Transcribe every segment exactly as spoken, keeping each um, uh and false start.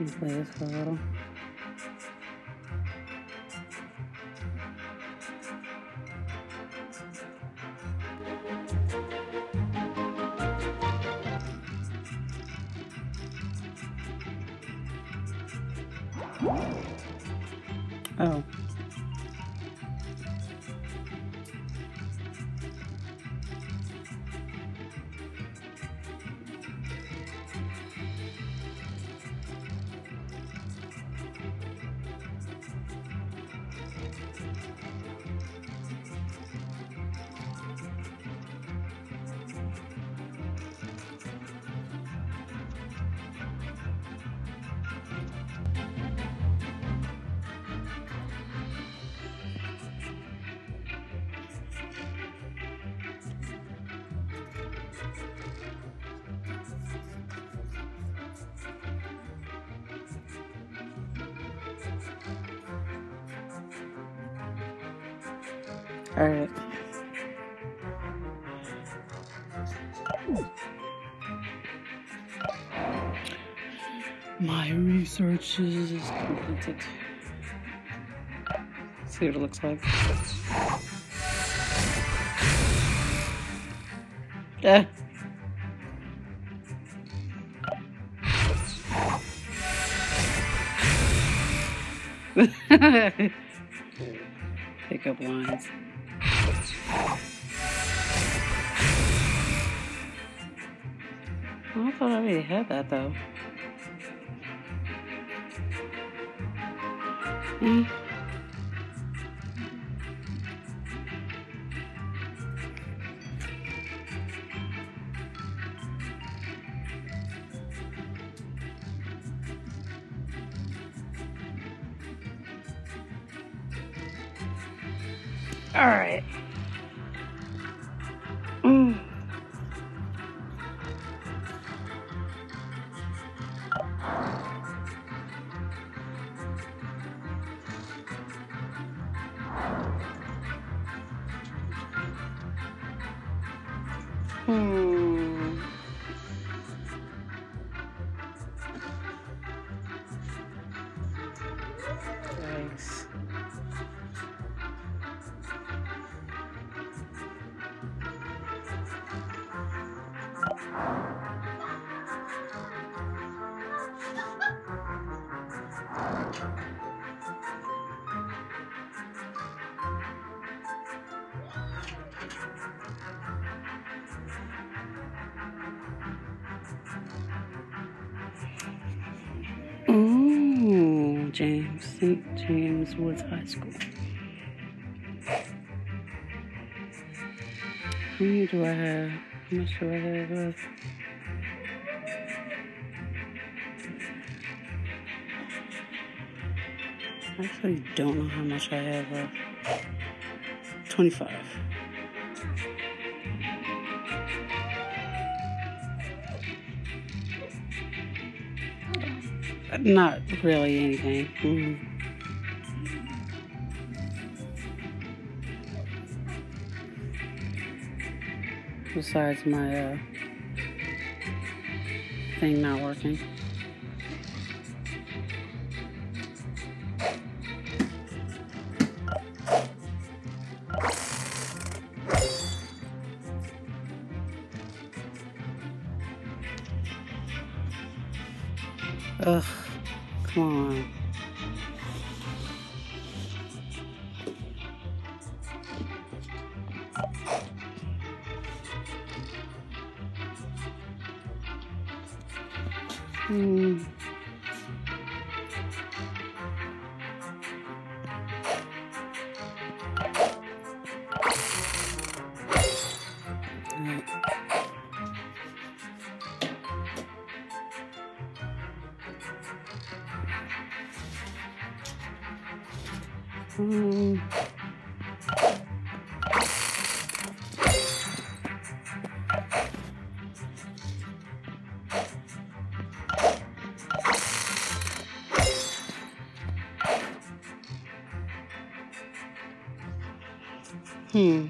Can play this for a little. Oh. All right. My research is completed. Let's see what it looks like. Ah. Pick up lines. Oh, I thought I already had that though. Mm. All right. Mm. Hmm. Thanks. Ooh, James, Saint James Woods High School. How many do I have? How much do I have left? I actually don't know how much I have left. twenty-five. Not really anything. Mm-hmm. Besides my uh, thing not working. Ugh, come on. Hmm. Hmm. Hmm.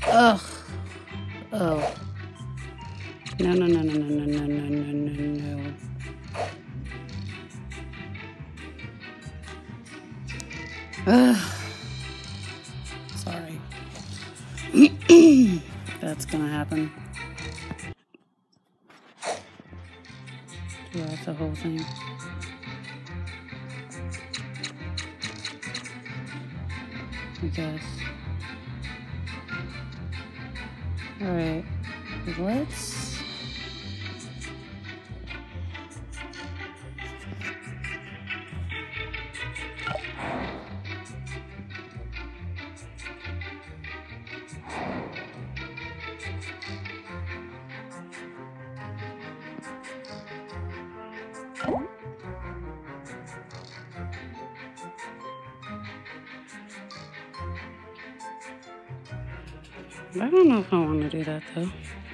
Ugh. Oh. No, no, no, no, no, no, no, no, no, no, no. Ugh. Sorry. That's gonna happen. Throughout the whole thing. I guess. Alright. Let's... I don't know if I want to do that, though.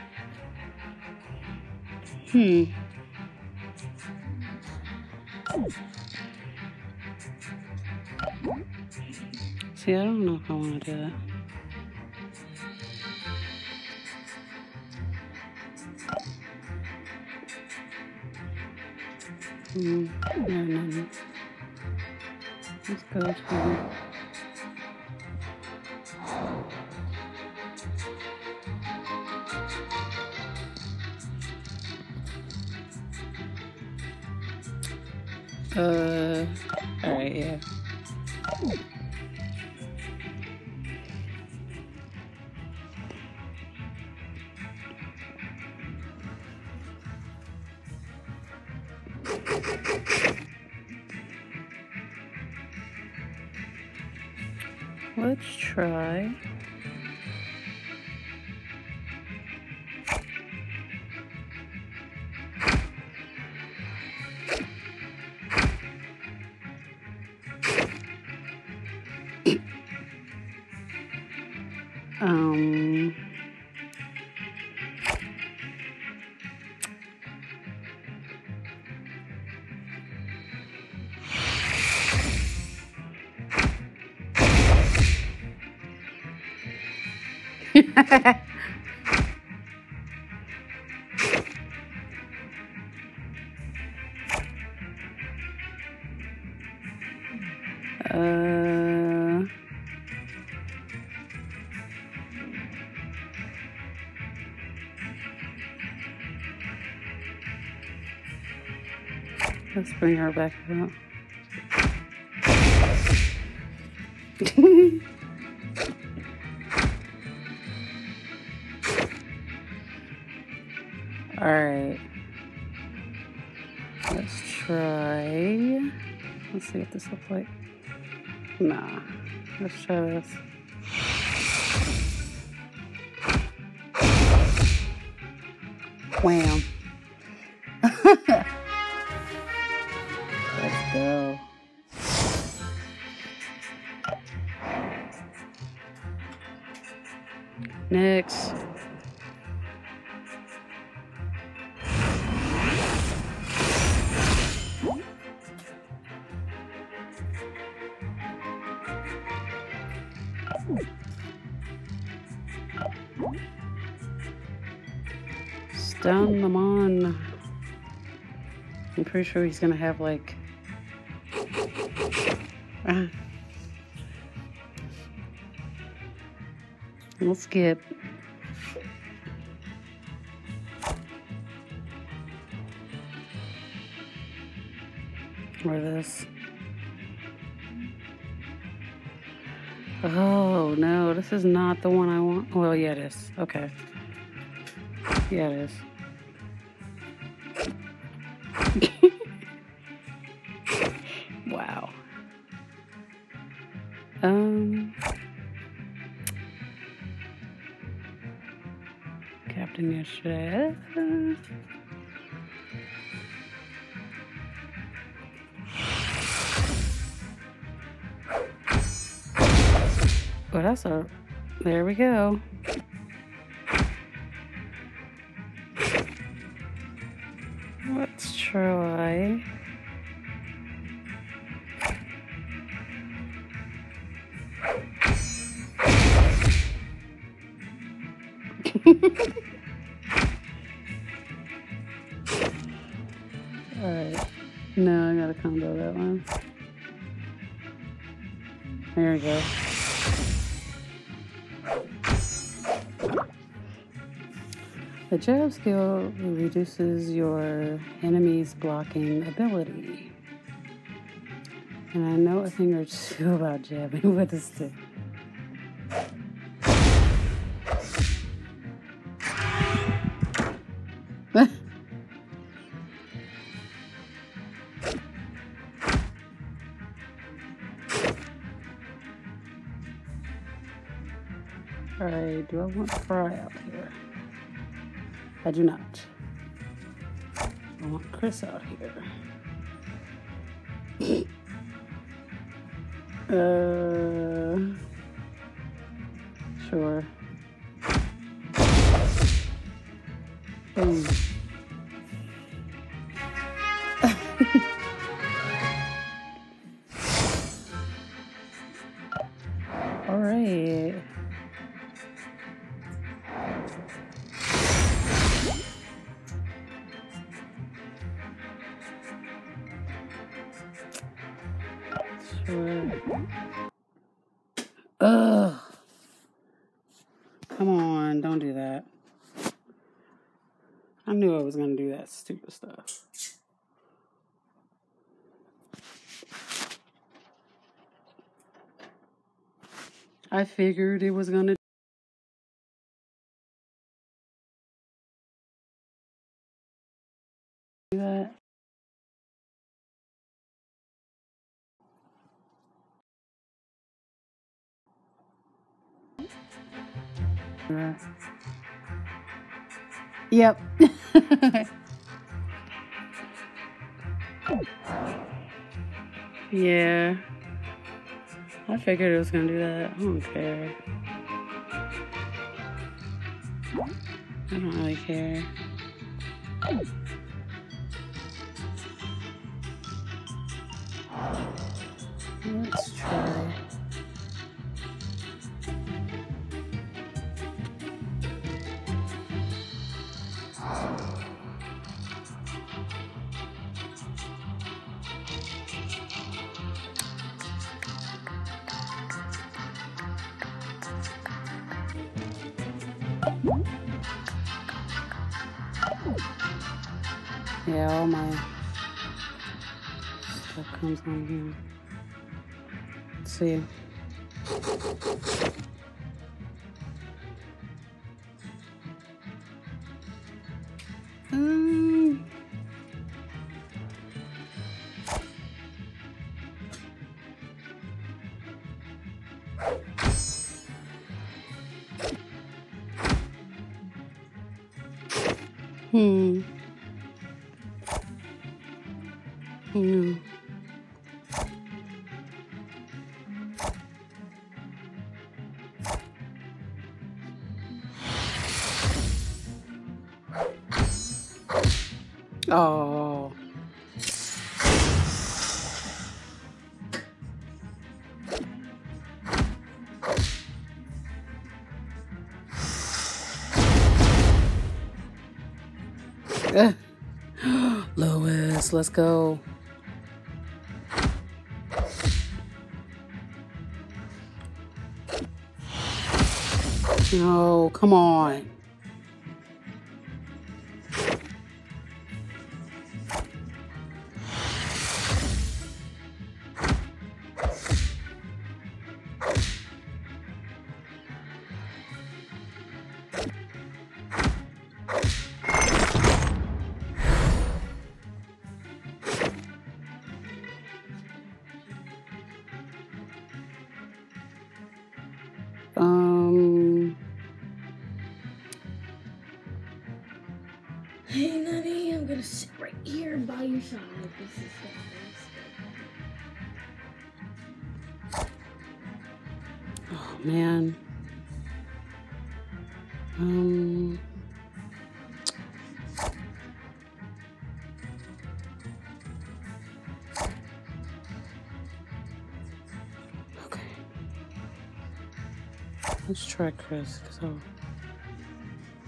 Hmm. See, I don't know if I want to do that. Hmm. No, no, no. Let's go to... Uh, alright, yeah. Let's try... Um... uh... Let's bring her back up. Alright. Let's try... Let's see what this looks like. Nah. Let's try this. Wham. Let's go. Next. Stun them on. I'm pretty sure he's gonna have like... Ah. We'll skip. Or this. Oh, no, this is not the one I want. Well, yeah, it is. Okay. Yeah, it is. Wow. Um... Captain yesterday. Uh, oh, that's a... There we go. Let's try... Alright. No, I gotta combo that one. There we go. The jab skill reduces your enemy's blocking ability. And I know a thing or two about jabbing with a stick. Alright, do I want Fry out here? I do not. I want Chris out here. uh, sure. Boom. All right. Sure. Ugh. Come on, don't do that. I knew I was gonna do that stupid stuff. I figured it was gonna do that. Right. Yep. Yeah. I figured it was gonna do that. I don't care. I don't really care. Let's try. Yeah, all my stuff comes on here. Let's see. Um, hmm. Hmm. Oh. Lois, let's go. No, come on. Um. Hey, Nutty, I'm gonna sit right here by your side. This is Oh man. Um. Okay. Let's try Chris, cause I'll.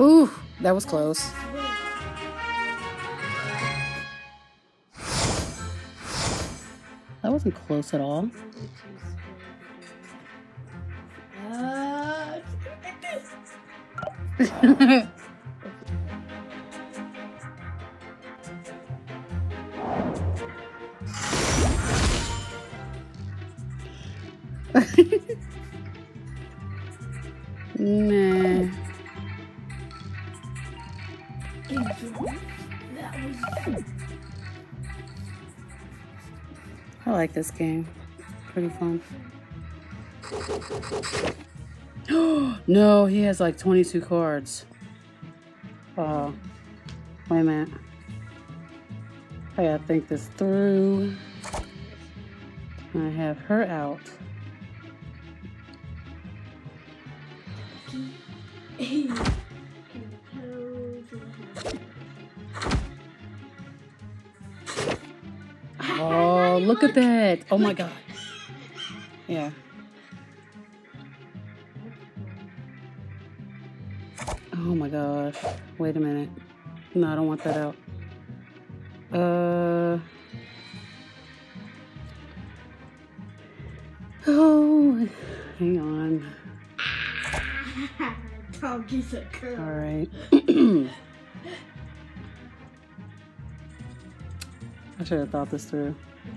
Ooh, that was close. That wasn't close at all. Uh, Nah. that was. I like this game. Pretty fun. No, he has like twenty-two cards. Oh, wait a minute. I gotta think this through. I have her out. Oh, look at that. Oh my God. Yeah. Oh my gosh. Wait a minute. No, I don't want that out. Uh. Oh, hang on. Doggy's a girl. All right. I should have thought this through.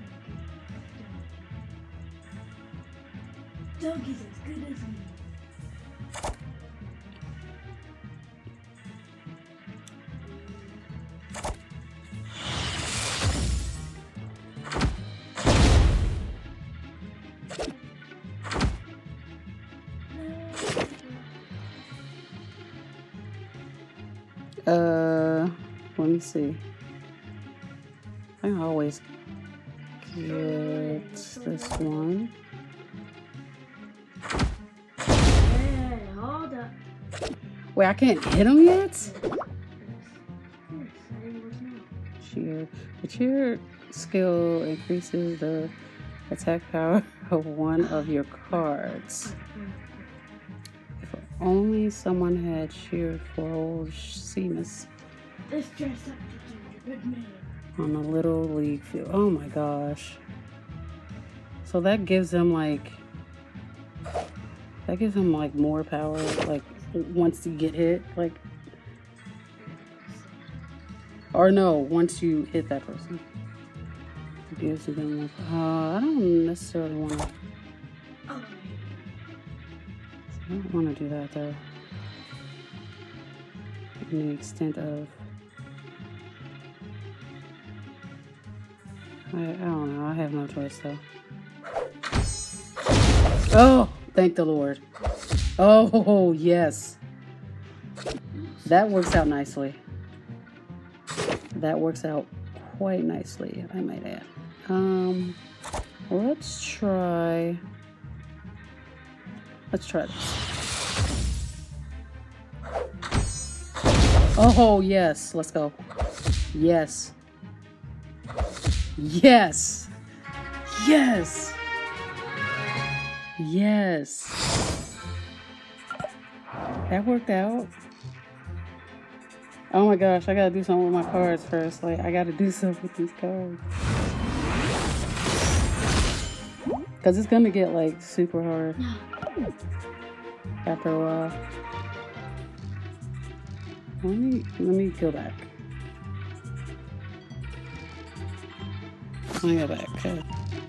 Doggy's as good as me. Uh, let me see. I can always get this one. Yeah, hold up. Wait, I can't hit him yet? Cheer. The cheer skill increases the attack power of one of your cards. If only someone had cheered for old Seamus Let's dress up to do with me. on the little league field. Oh my gosh. So that gives him like that gives him like more power, like once you get hit, like, or no, once you hit that person. It gives them like, uh, I don't necessarily want to. Oh. I don't want to do that though. In the extent of, I, I don't know. I have no choice though. Oh, thank the Lord. Oh, yes. That works out nicely. That works out quite nicely, I might add. Um, let's try. Let's try this. Oh, yes. Let's go. Yes. Yes. Yes. Yes. That worked out. Oh my gosh, I gotta do something with my cards first. Like, I gotta do something with these cards. Because it's gonna get, like, super hard after a while. Let me, let me go back. Let me go back. Okay.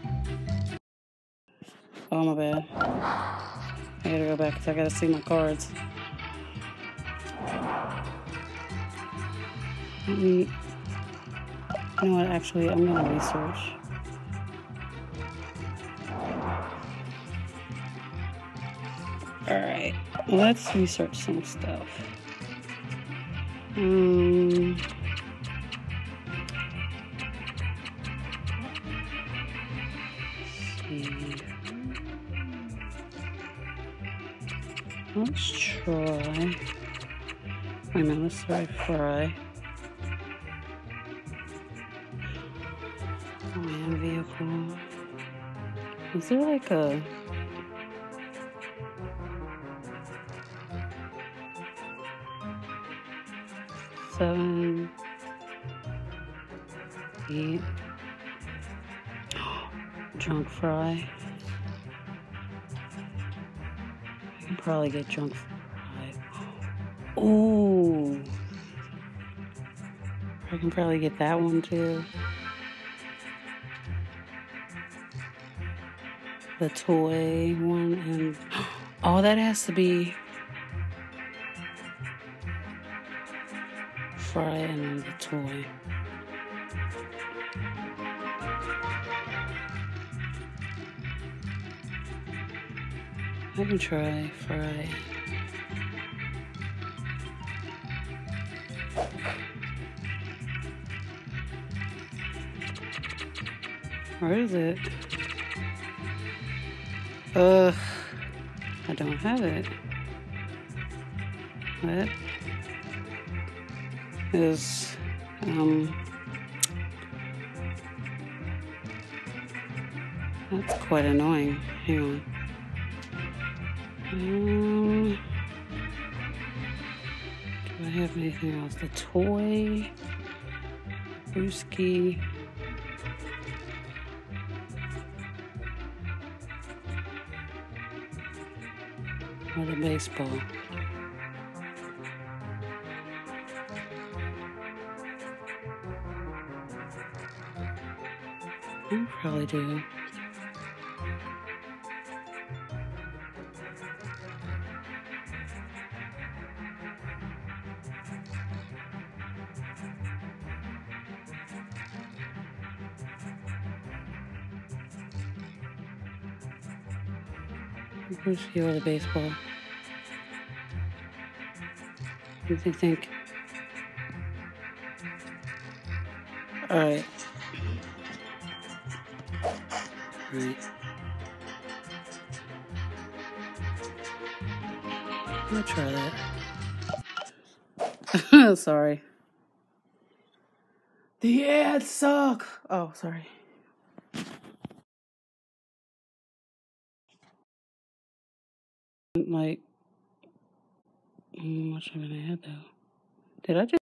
Oh, my bad. I gotta go back because I gotta see my cards. Let me, you know what, actually, I'm gonna research. Alright, let's research some stuff. Um, let's try. Wait a minute, let's try fry. Land vehicle. Is there like a seven, eight, junk fry. I can probably get junk fry. Oh, I can probably get that one too. The toy one, and oh, that has to be fry and then the toy. I can try fry. Where is it? Ugh, I don't have it. That is, um, that's quite annoying. Hang on. Um, do I have anything else? The toy, Brewski. Or the baseball. I probably do. Who's here with a baseball? What do you think? Alright. Alright. I'm gonna try that. Sorry. The ads suck! Oh, sorry. Like, mm, what should I have though? Did I just